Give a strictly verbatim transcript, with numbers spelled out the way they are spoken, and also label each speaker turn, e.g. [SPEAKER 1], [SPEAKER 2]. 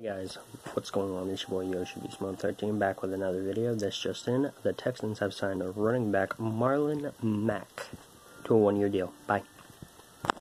[SPEAKER 1] Hey guys, what's going on? It's your boy Yoshi Beast Mode thirteen back with another video. This just in, the Texans have signed a running back Marlon Mack to a one-year deal. Bye.